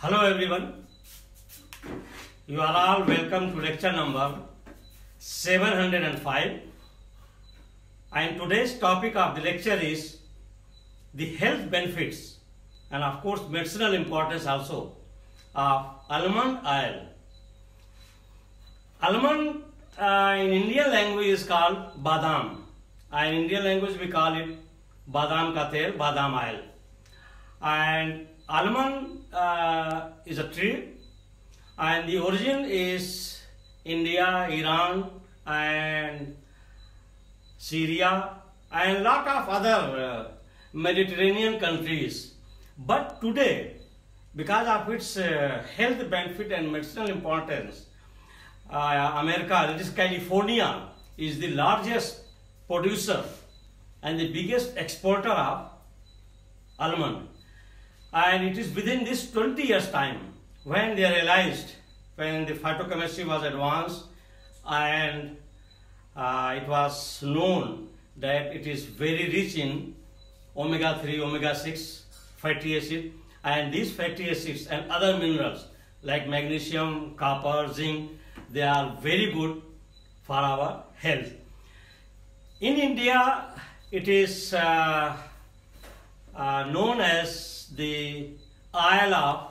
Hello everyone, you are all welcome to lecture number 705, and today's topic of the lecture is the health benefits and of course medicinal importance also of almond oil. Almond in Indian language is called badam, and in Indian language we call it badam ka tel, badam oil. And almond is a tree, and the origin is India, Iran and Syria and lot of other Mediterranean countries. But today, because of its health benefit and medicinal importance, America, that is California, is the largest producer and the biggest exporter of almond. And it is within this 20 years time when they realized, when the phytochemistry was advanced and it was known that it is very rich in omega-3, omega-6 fatty acid, and these fatty acids and other minerals like magnesium, copper, zinc, they are very good for our health. In India, it is known as the oil of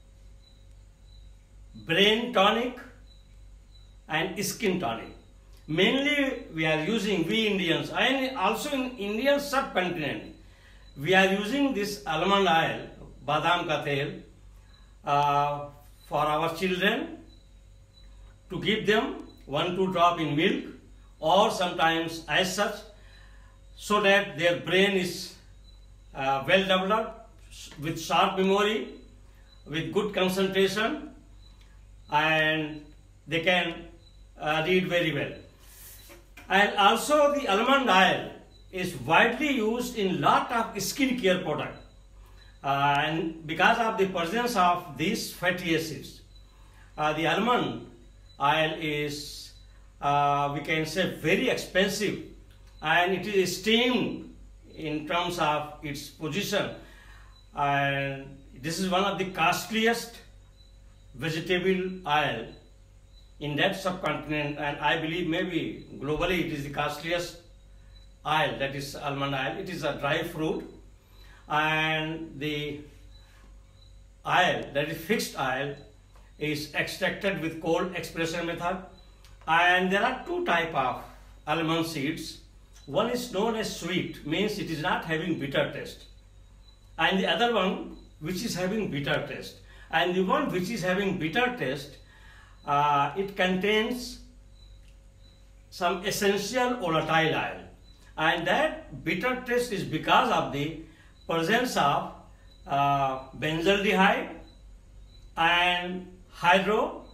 brain tonic and skin tonic. Mainly we are using, we Indians and also in Indian subcontinent, we are using this almond oil, badam ka tel, for our children to give them 1-2 drop in milk or sometimes as such, so that their brain is well developed, with sharp memory, with good concentration, and they can read very well. And also the almond oil is widely used in lot of skin care products, and because of the presence of these fatty acids, the almond oil is we can say very expensive, and it is esteemed in terms of its position, and this is one of the costliest vegetable oil in that subcontinent, and I believe maybe globally it is the costliest oil, that is almond oil. It is a dry fruit, and the oil, that is fixed oil, is extracted with cold expression method. And there are two types of almond seeds. One is known as sweet, means it is not having bitter taste, and the other one which is having bitter taste. And the one which is having bitter taste, it contains some essential volatile oil, and that bitter taste is because of the presence of benzaldehyde and hydrocyanic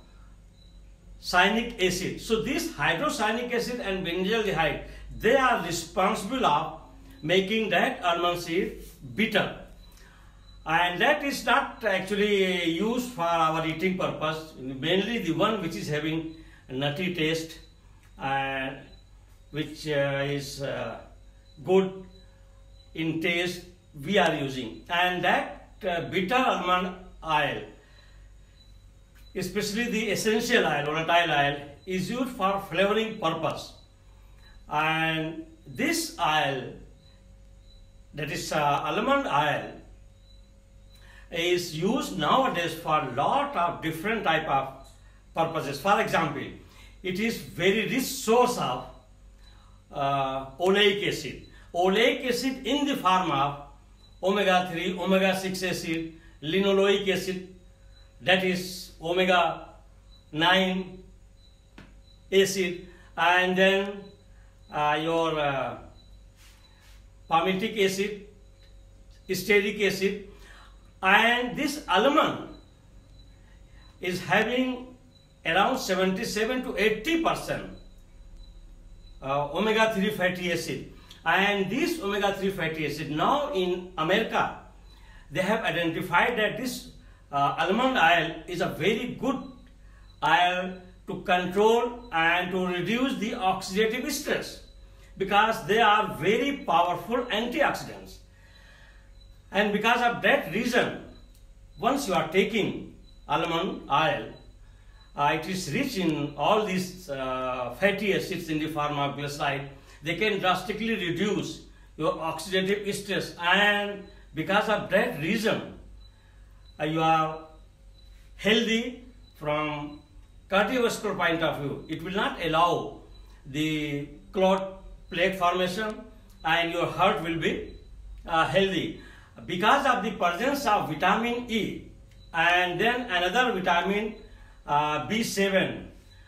acid. So this hydrocyanic acid and benzaldehyde, they are responsible of making that almond seed bitter, and that is not actually used for our eating purpose. Mainly the one which is having nutty taste and which is good in taste, we are using. And that bitter almond oil, especially the essential oil, volatile oil, is used for flavoring purpose. And this oil, that is almond oil, is used nowadays for a lot of different type of purposes. For example, it is very rich source of oleic acid. Oleic acid in the form of omega-3, omega-6 acid, linoleic acid, that is omega-9 acid, and then your palmitic acid, stearic acid. And this almond is having around 77 to 80% omega-3 fatty acid. And this omega-3 fatty acid, now in America, they have identified that this almond oil is a very good oil to control and to reduce the oxidative stress, because they are very powerful antioxidants. And because of that reason, once you are taking almond oil, it is rich in all these fatty acids in the form of glyceride. They can drastically reduce your oxidative stress, and because of that reason, you are healthy from cardiovascular point of view. It will not allow the clot plaque formation, and your heart will be healthy because of the presence of vitamin E, and then another vitamin B7.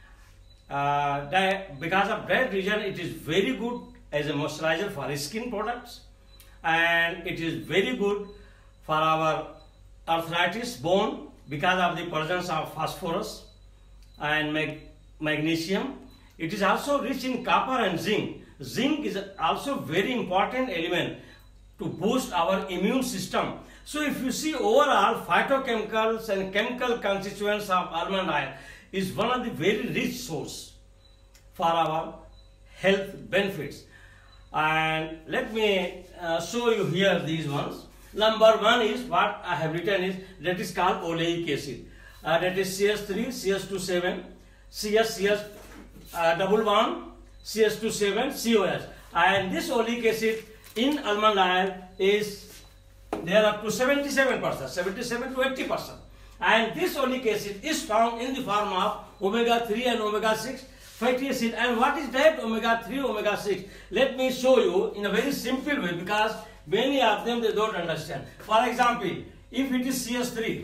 Because of that reason, it is very good as a moisturizer for skin products, and it is very good for our arthritis bone because of the presence of phosphorus and magnesium. It is also rich in copper and zinc. Zinc is also very important element to boost our immune system. So if you see overall, phytochemicals and chemical constituents of almond oil is one of the very rich source for our health benefits. And let me show you here these ones. Number one is what I have written is, that is called oleic acid. That is CH3, CH27, CS double bond, CH27, COS. And this oleic acid in almond oil is there up to 77%, 77 to 80%. And this oleic acid is found in the form of omega-3 and omega-6 fatty acid. And what is that omega-3, omega-6? Let me show you in a very simple way, because many of them they don't understand. For example, if it is CH3,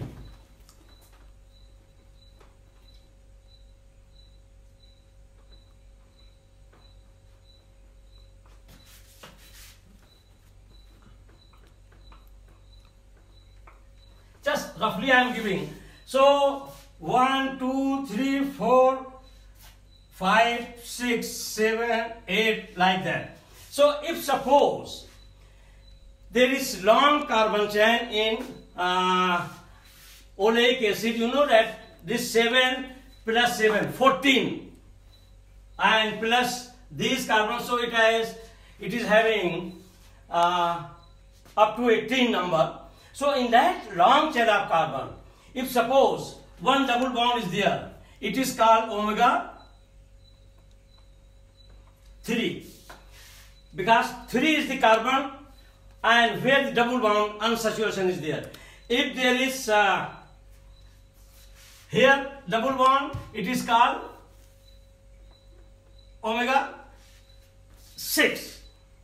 just roughly I am giving. So 1, 2, 3, 4, 5, 6, 7, 8, like that. So if suppose there is long carbon chain in oleic acid, you know that this 7 plus 7, 14, and plus these carbons, so it is having up to 18 number. So in that long chain of carbon, if suppose one double bond is there, it is called omega 3, because 3 is the carbon and where the double bond unsaturation is there. If there is here double bond, it is called omega 6.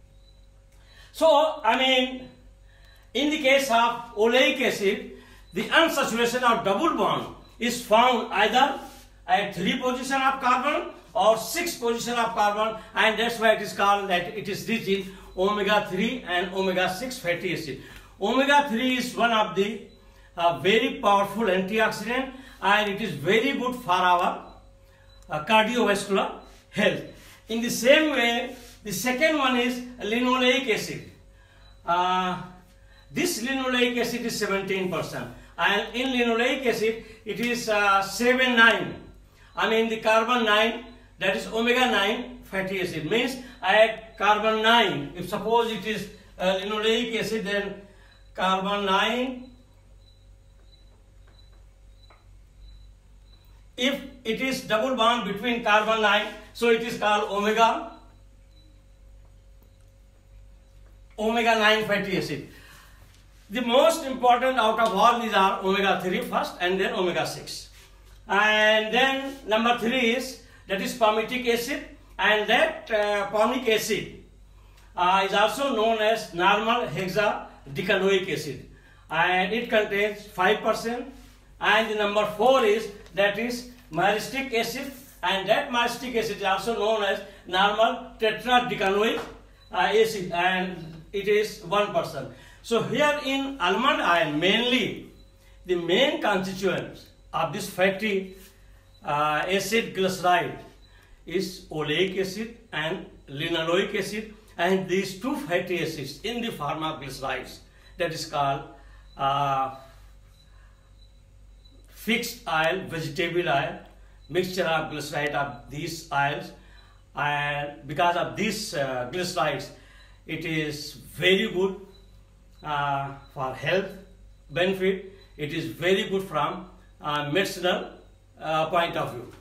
So I mean, in the case of oleic acid, the unsaturation of double bond is found either at 3 position of carbon or 6 position of carbon, and that's why it is called that it is rich in omega-3 and omega-6 fatty acid. Omega-3 is one of the very powerful antioxidant, and it is very good for our cardiovascular health. In the same way, the second one is linoleic acid. This linoleic acid is 17%, and in linoleic acid it is 7,9. I mean the carbon 9, that is omega 9 fatty acid, means I add carbon 9. If suppose it is linoleic acid, then carbon 9. If it is double bond between carbon 9, so it is called omega 9 fatty acid. The most important out of all these are omega-3 first, and then omega-6. And then number 3 is, that is palmitic acid, and that palmitic acid is also known as normal hexadecanoic acid, and it contains 5%. And the number 4 is, that is myristic acid, and that myristic acid is also known as normal tetradecanoic acid, and it is 1%. So here in almond oil, mainly the main constituents of this fatty acid glyceride is oleic acid and linoleic acid, and these two fatty acids in the form of glycerides, that is called fixed oil, vegetable oil, mixture of glyceride of these oils. And because of these glycerides, it is very good for health benefit. It is very good from medicinal point of view.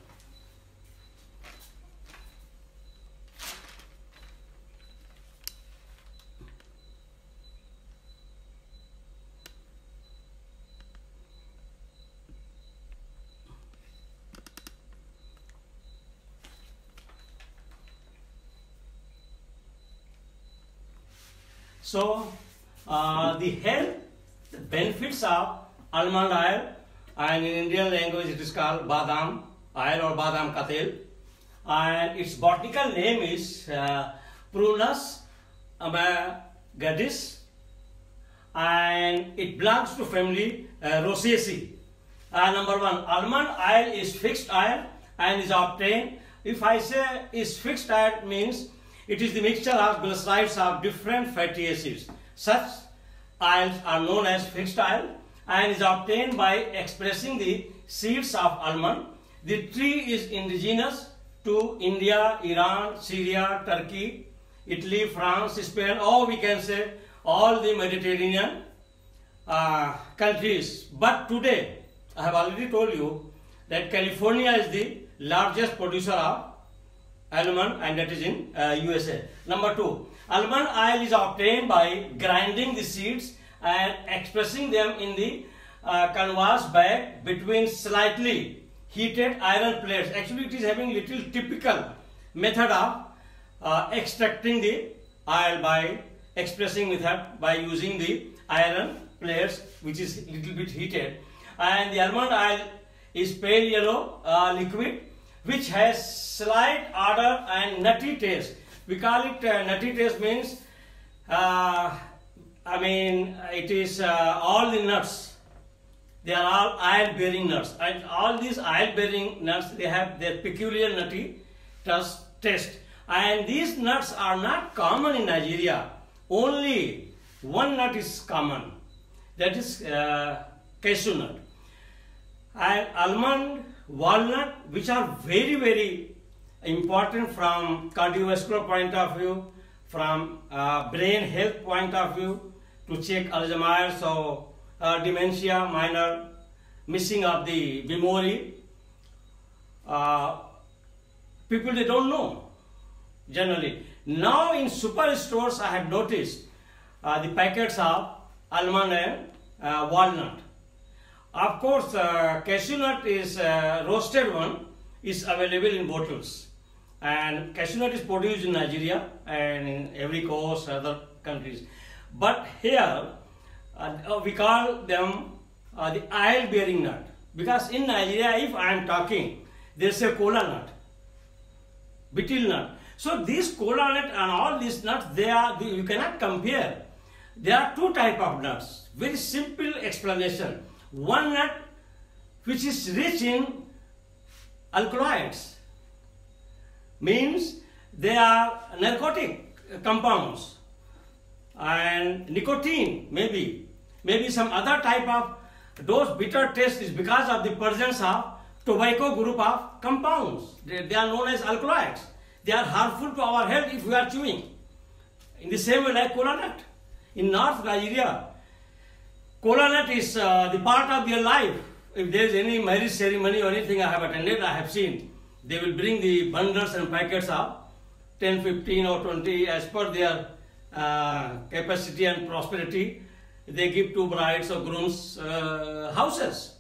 So, the benefits of almond oil, and in Indian language it is called badam oil or badam ka tel, and its botanical name is Prunus ambergris, and it belongs to family Rosaceae. Number one, almond oil is fixed oil and is obtained. If I say is fixed oil, means it is the mixture of glycerides of different fatty acids. Such oils are known as fixed oil and is obtained by expressing the seeds of almond. The tree is indigenous to India, Iran, Syria, Turkey, Italy, France, Spain, or we can say all the Mediterranean countries. But today, I have already told you that California is the largest producer of almond, and that is in USA. Number two, almond oil is obtained by grinding the seeds and expressing them in the canvas bag between slightly heated iron plates. Actually, it is having little typical method of extracting the oil by expressing method by using the iron plates, which is little bit heated, and the almond oil is pale yellow liquid which has slight odor and nutty taste. We call it nutty taste means it is all the nuts. They are all oil bearing nuts, and all these oil bearing nuts, they have their peculiar nutty taste. And these nuts are not common in Nigeria. Only one nut is common, that is cashew nut. And almond, walnut, which are very, very important from cardiovascular point of view, from brain health point of view, to check Alzheimer's or dementia, minor missing of the memory. People, they don't know generally. Now in superstores I have noticed the packets of almond and walnut. Of course, cashew nut is roasted one is available in bottles, and cashew nut is produced in Nigeria and in every coast other countries. But here we call them the oil bearing nut, because in Nigeria, if I am talking, they say kola nut, betel nut. So these kola nut and all these nuts, you cannot compare. There are two type of nuts. Very simple explanation. One nut which is rich in alkaloids, means they are narcotic compounds, and nicotine, maybe some other type of those bitter taste is because of the presence of tobacco group of compounds. They are known as alkaloids. They are harmful to our health if we are chewing. In the same way like kola nut. In North Nigeria, kola nut is the part of their life. If there is any marriage ceremony or anything I have attended, I have seen, they will bring the bundles and packets of 10, 15 or 20 as per their capacity and prosperity. They give to brides or grooms houses.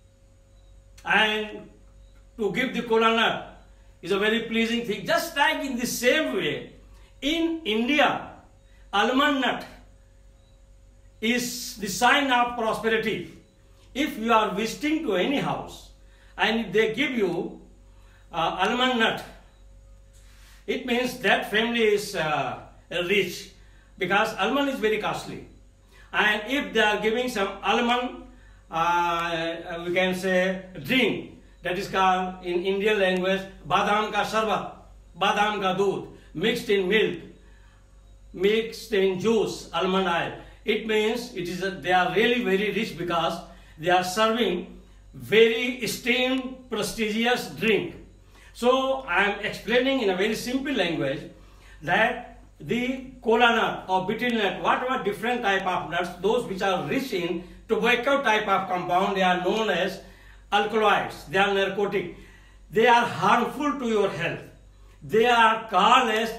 And to give the kola nut is a very pleasing thing. Just like in the same way, in India, almond nut is the sign of prosperity. If you are visiting to any house and they give you almond nut, it means that family is rich, because almond is very costly. And if they are giving some almond, we can say drink, that is called in Indian language badam ka sharbat, badam ka doodh, mixed in milk, mixed in juice, almond oil. It means they are really very rich, because they are serving very esteemed, prestigious drink. So I am explaining in a very simple language that the kola nut or betel nut, whatever different type of nuts, those which are rich in tobacco type of compound, they are known as alkaloids, they are narcotic. They are harmful to your health. They are called as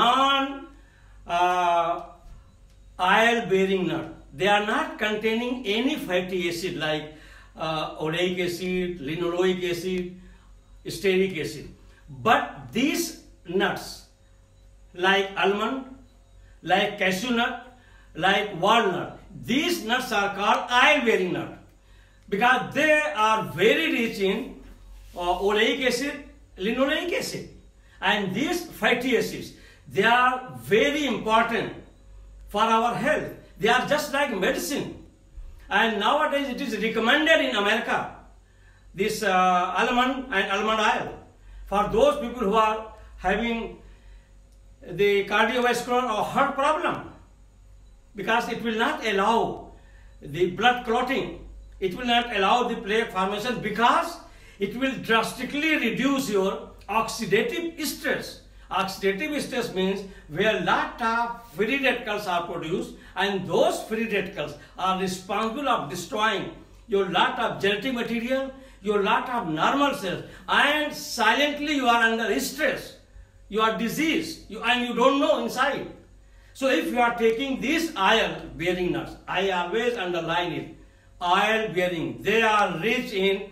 non-oil-bearing nut. They are not containing any fatty acid like oleic acid, linoleic acid, stearic acid. But these nuts, like almond, like cashew nut, like walnut, these nuts are called oil-bearing nut because they are very rich in oleic acid, linoleic acid. And these fatty acids, they are very important for our health. They are just like medicine. And nowadays it is recommended in America, this almond and almond oil, for those people who are having the cardiovascular or heart problem, because it will not allow the blood clotting. It will not allow the plaque formation because it will drastically reduce your oxidative stress. Oxidative stress means where lot of free radicals are produced, and those free radicals are responsible of destroying your lot of genetic material, your lot of normal cells, and silently you are under stress, you are diseased, and you don't know inside. So if you are taking these oil-bearing nuts, I always underline it, oil-bearing, they are rich in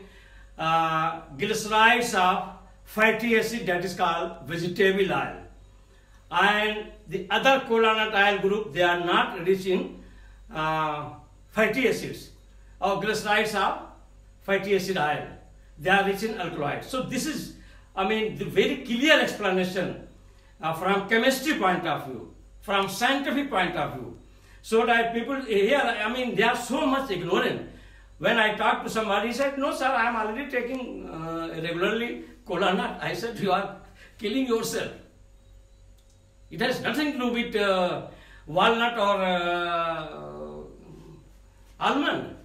glycerides of fatty acid that is called vegetable oil. And the other kola nut oil group, they are not rich in fatty acids or glycerides of fatty acid oil. They are rich in alkaloids. So this is, the very clear explanation from chemistry point of view, from scientific point of view. So that people here, they are so much ignorant. When I talked to somebody, he said, no sir, I am already taking regularly kola nut. I said, you are killing yourself. It has nothing to do with walnut or almond.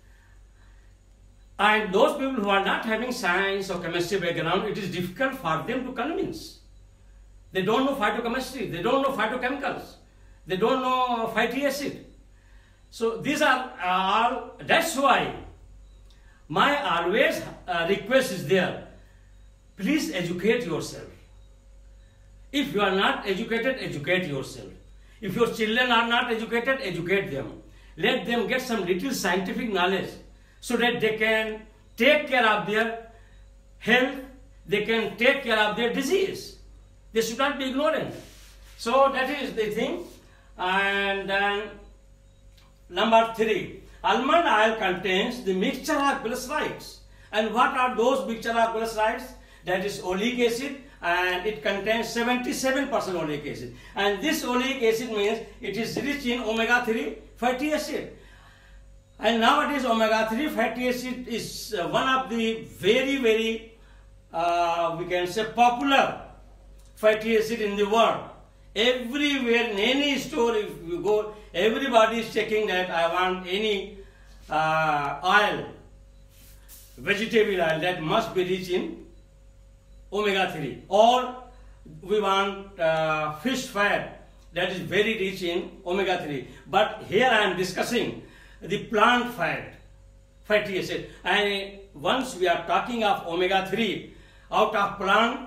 And those people who are not having science or chemistry background, it is difficult for them to convince. They don't know phytochemistry, they don't know phytochemicals, they don't know fatty acid. So these are all, that's why my always request is there, please educate yourself. If you are not educated, educate yourself. If your children are not educated, educate them. Let them get some little scientific knowledge so that they can take care of their health, they can take care of their disease. They should not be ignorant. So that is the thing. And then number 3, almond oil contains the mixture of glycerides. And what are those mixture of glycerides? That is oleic acid, and it contains 77% oleic acid. And this oleic acid means it is rich in omega-3 fatty acid. And nowadays omega-3 fatty acid is one of the very, very, we can say, popular fatty acid in the world. Everywhere, in any store, if you go, everybody is checking that I want any oil, vegetable oil that must be rich in omega-3, or we want fish fat that is very rich in omega-3. But here I am discussing the plant fat, fatty acid. And once we are talking of omega-3 out of plant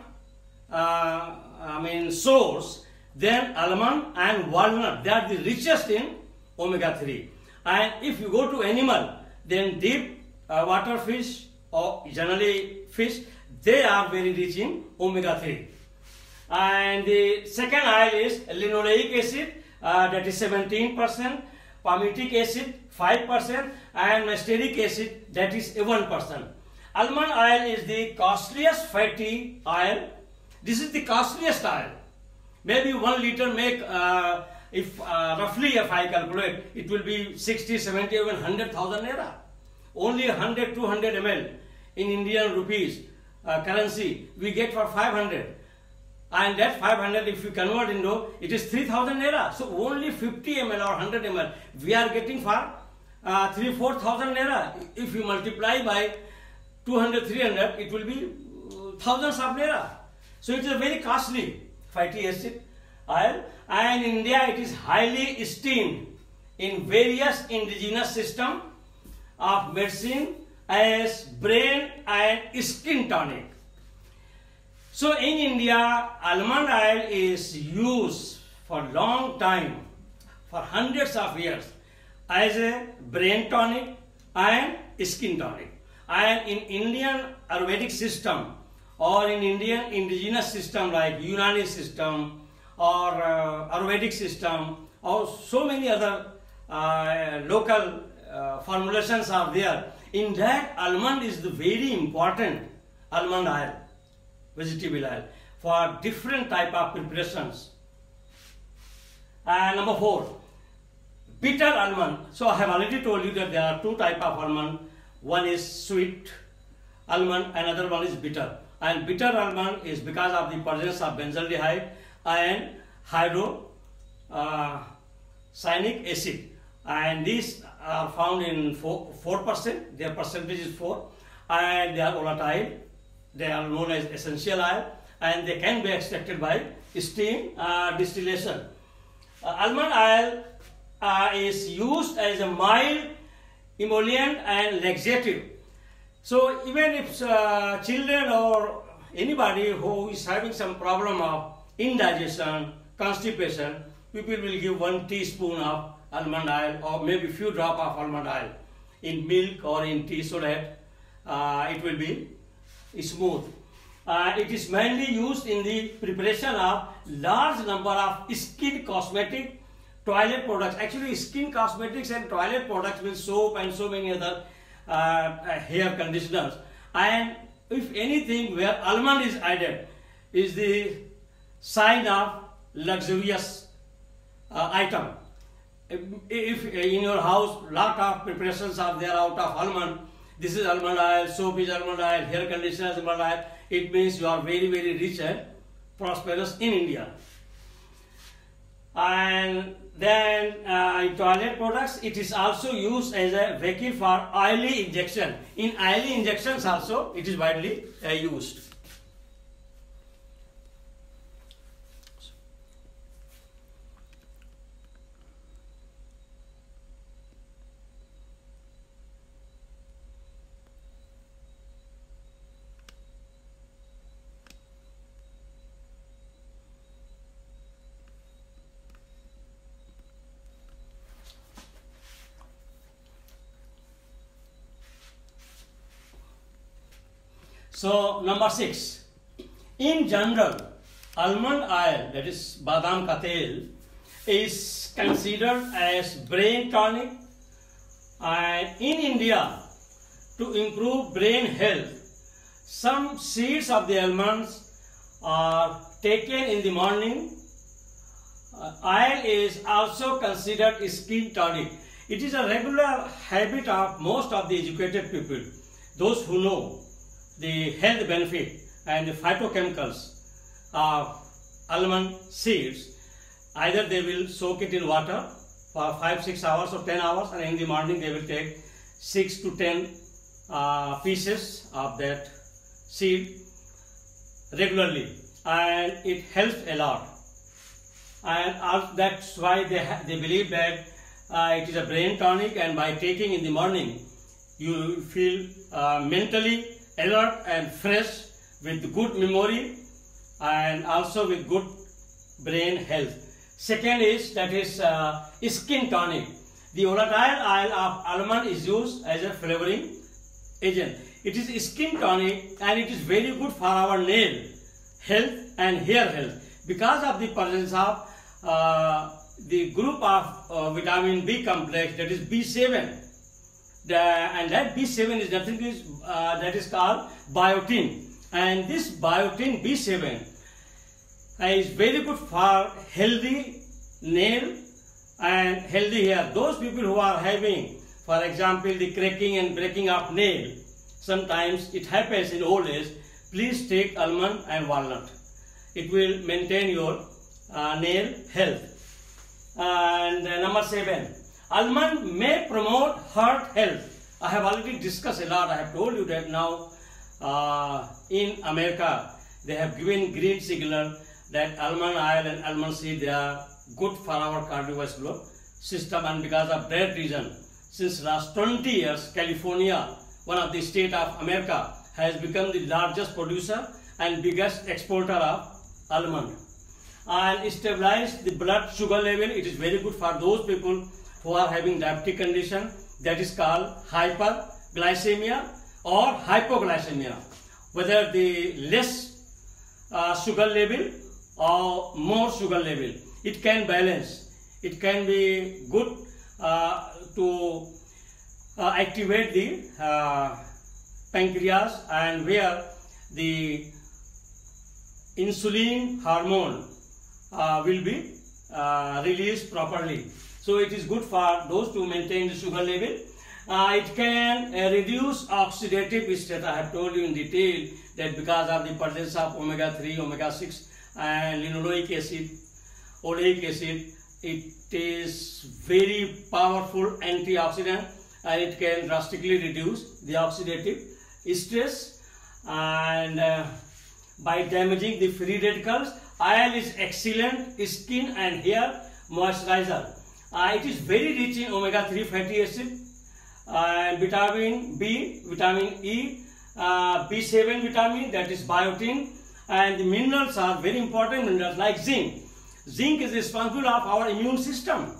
source, then almond and walnut, they are the richest in omega-3. And if you go to animal, then deep water fish or generally fish, they are very rich in omega-3. And the second oil is linoleic acid, that is 17%, palmitic acid 5%, and stearic acid, that is 1%. Almond oil is the costliest fatty oil. This is the costliest oil. Maybe 1 liter make, roughly if I calculate, it will be 60, 70, even 100,000 naira. Only 100, 200 ml in Indian rupees currency we get for 500. And that 500, if you convert into, it is 3,000 naira. So only 50 ml or 100 ml we are getting for 3,000-4,000 naira. If you multiply by 200, 300, it will be thousands of naira. So it is a very costly fatty acid oil, and in India it is highly esteemed in various indigenous system of medicine as brain and skin tonic. So in India, almond oil is used for long time, for hundreds of years, as a brain tonic and skin tonic. And in Indian Ayurvedic system or in Indian indigenous system like Unani system or Ayurvedic system or so many other local formulations are there. In that, almond is the very important almond oil, vegetable oil, for different type of preparations. And number 4, bitter almond. So I have already told you that there are two type of almond. One is sweet almond, another one is bitter. And bitter almond is because of the presence of benzaldehyde and hydrocyanic acid. And these are found in 4%, their percentage is 4, and they are volatile. They are known as essential oil, and they can be extracted by steam distillation. Almond oil is used as a mild emollient and laxative. So even if children or anybody who is having some problem of indigestion, constipation, people will give 1 teaspoon of almond oil or maybe few drop of almond oil in milk or in tea so that it will be smooth. It is mainly used in the preparation of large number of skin cosmetic, toilet products. Actually, skin cosmetics and toilet products means soap and so many other hair conditioners. And if anything where almond is added is the sign of luxurious item. If in your house lot of preparations are there out of almond, this is almond oil, soap is almond oil, hair conditioner is almond oil, it means you are very, very rich and prosperous in India. And then in toilet products, it is also used as a vehicle for oily injection. In oily injections also, it is widely used. So number 6, in general, almond oil, that is badam ka tel, is considered as brain tonic, and in India, to improve brain health, some seeds of the almonds are taken in the morning. Oil is also considered skin tonic. It is a regular habit of most of the educated people, those who know the health benefit and the phytochemicals of almond seeds. Either they will soak it in water for 5-6 hours or 10 hours, and in the morning they will take 6 to 10 pieces of that seed regularly, and it helps a lot. And that's why they believe that it is a brain tonic, and by taking in the morning you feel mentally alert and fresh with good memory and also with good brain health. Second is skin tonic. The volatile oil of almond is used as a flavoring agent. It is skin tonic and it is very good for our nail health and hair health because of the presence of the group of vitamin B complex, that is B7. And that B7 is nothing that is called biotin, and this biotin B7 is very good for healthy nail and healthy hair. Those people who are having, for example, the cracking and breaking of nail, sometimes it happens in old age, please take almond and walnut. It will maintain your nail health. And number 7, almond may promote heart health. I have already discussed a lot. I have told you that now in America they have given green signal that almond oil and almond seed, they are good for our cardiovascular system, and because of that reason, since last 20 years, California one of the state of America, has become the largest producer and biggest exporter of almond. And stabilize the blood sugar level. It is very good for those people who are having diabetic condition, that is called hyperglycemia or hypoglycemia. Whether the less sugar level or more sugar level, it can balance. It can be good to activate the pancreas, and where the insulin hormone will be released properly. So it is good for those to maintain the sugar level. It can reduce oxidative stress. I have told you in detail that because of the presence of omega-3, omega-6 and linoleic acid, oleic acid, it is very powerful antioxidant, and it can drastically reduce the oxidative stress and by damaging the free radicals. Oil is excellent skin and hair moisturizer. It is very rich in omega-3 fatty acid, vitamin B, vitamin E, B7 vitamin, that is biotin, and the minerals are very important minerals like zinc. Zinc is responsible of our immune system.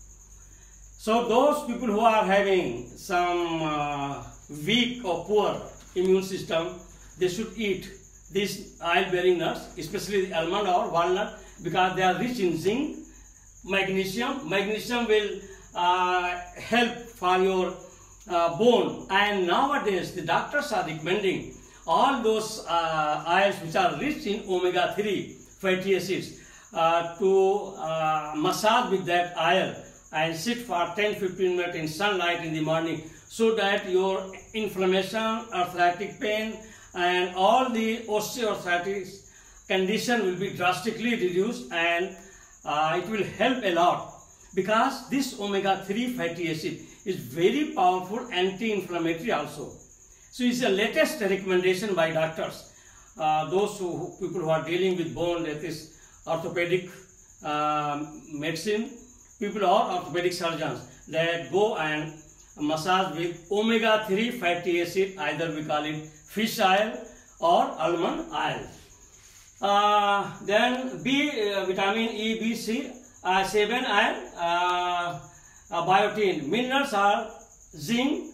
So those people who are having some weak or poor immune system, they should eat these oil-bearing nuts, especially the almond or walnut, because they are rich in zinc, magnesium. Magnesium will help for your bone, and nowadays the doctors are recommending all those oils which are rich in omega-3 fatty acids to massage with that oil and sit for 10-15 minutes in sunlight in the morning, so that your inflammation, arthritic pain and all the osteoarthritis condition will be drastically reduced, and it will help a lot, because this omega-3 fatty acid is very powerful anti-inflammatory also. So it's the latest recommendation by doctors. Those people who are dealing with bone, that is orthopedic medicine, people or orthopedic surgeons, that go and massage with omega-3 fatty acid, either we call it fish oil or almond oil. Then vitamin E, B, C, 7 and biotin. Minerals are zinc,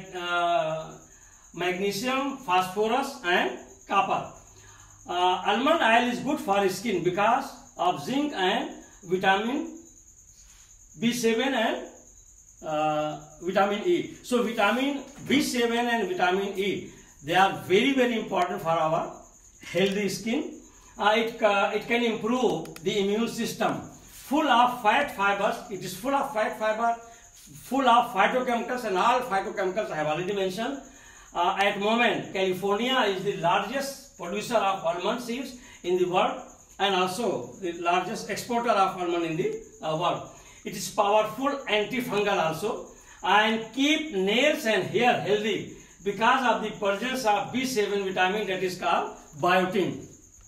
magnesium, phosphorus and copper. Almond oil is good for skin because of zinc and vitamin B7 and vitamin E. So vitamin B7 and vitamin E, they are very, very important for our healthy skin. It can improve the immune system. Full of fat fibers, it is full of fat fiber, full of phytochemicals, and all phytochemicals I have already mentioned. At the moment, California is the largest producer of almond seeds in the world, and also the largest exporter of almond in the world. It is powerful antifungal also, and keep nails and hair healthy because of the presence of B7 vitamin, that is called biotin.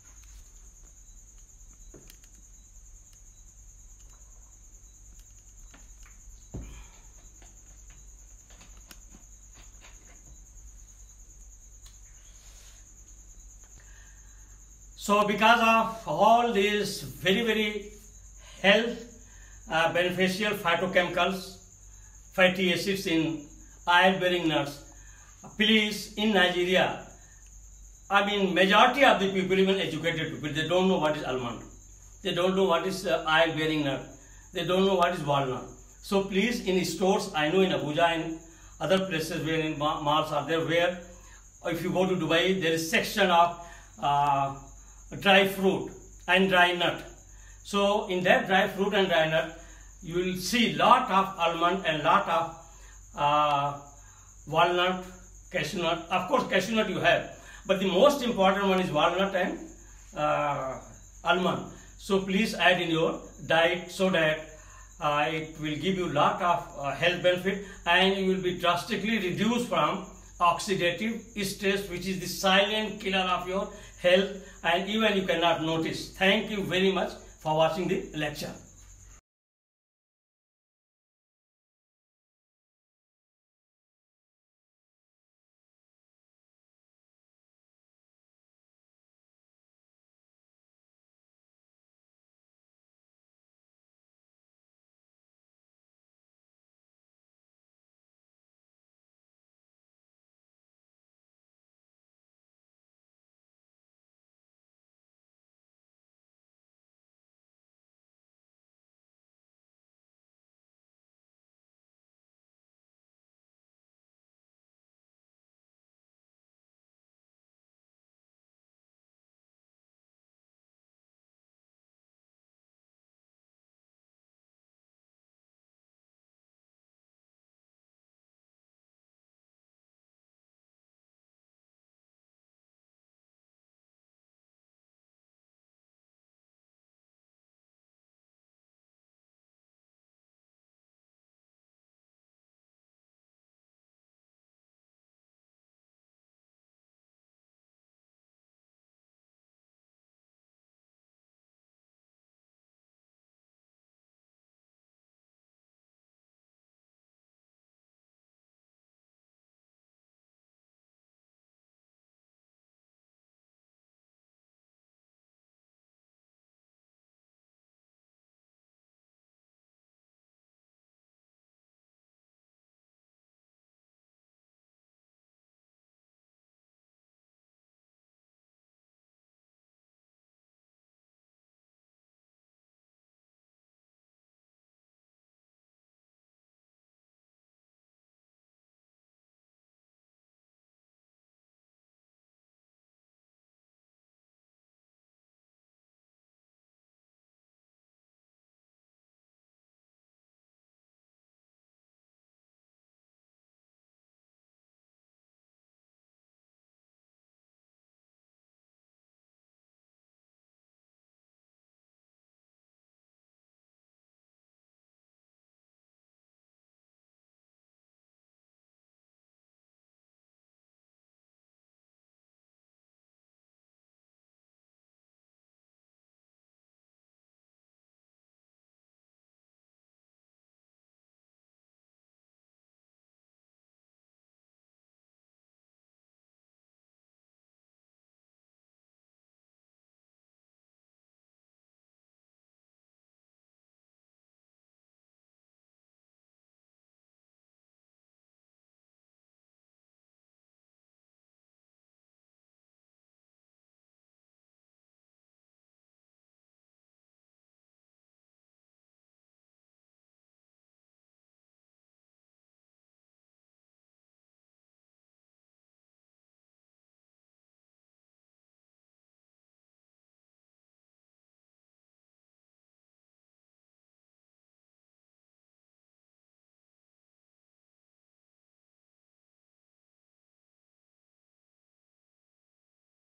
So because of all these very, very health beneficial phytochemicals, fatty acids in oil-bearing nuts, please, in Nigeria, I mean majority of the people, even educated people, they don't know what is almond. They don't know what is oil-bearing nut. They don't know what is walnut. So please, in stores, I know in Abuja and other places where in malls are there, where if you go to Dubai, there is section of dry fruit and dry nut. So in that dry fruit and dry nut, you will see lot of almond and lot of walnut, cashew nut. Of course, cashew nut you have, but the most important one is walnut and almond. So please add in your diet so that it will give you lot of health benefit, and you will be drastically reduced from oxidative stress, which is the silent killer of your health, and even you cannot notice. Thank you very much for watching the lecture.